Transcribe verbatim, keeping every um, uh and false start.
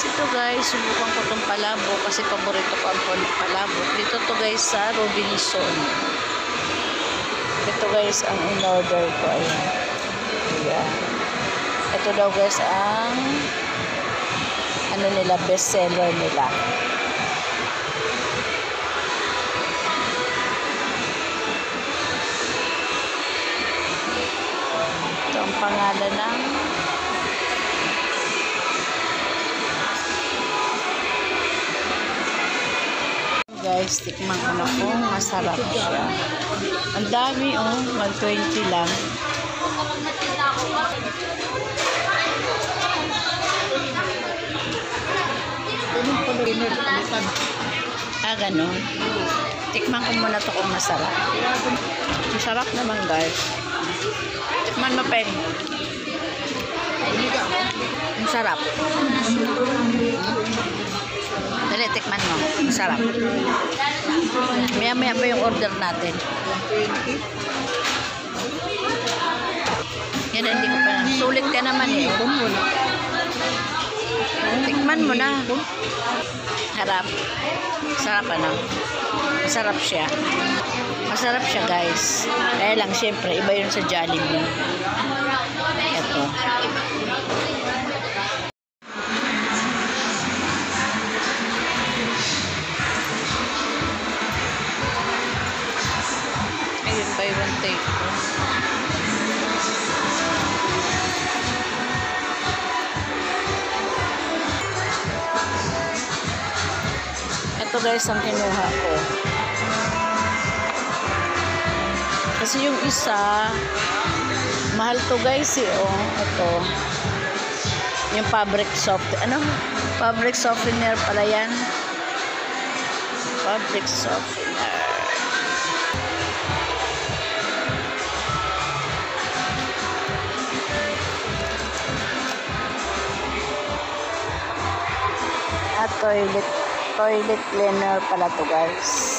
ito guys, subukan ko itong palabok kasi paborito ko ang palabok. Dito to guys sa Robinson. Ito guys ang in-order ko. Ayan. Ayan. Ito daw guys ang ano nila, best seller nila. Ito ang pangalan ng guys, tikman ko na kung masarap siya. Ang dami oh, one twenty lang. Ah, ganun. Tikman ko muna to kung masarap. Masarap naman guys. Tikman mo, Peng. Masarap. Dali, tikman mo. Masarap. Maya-maya pa yung order natin. Yan, hindi ko pa na. Sulit ka naman eh. Tikman mo na. Harap. Sarap ano. Masarap siya. Masarap siya guys. Kaya lang syempre, iba yun sa Jollibee. Ito. Ayun, buy one take. Ito guys ang kinuha ko. Kasi yung isa, mahal to guys eh. Oh, ito. Yung fabric soft. Ano? Fabric softener pala yan. Fabric softener. At toilet toilet cleaner pala to guys.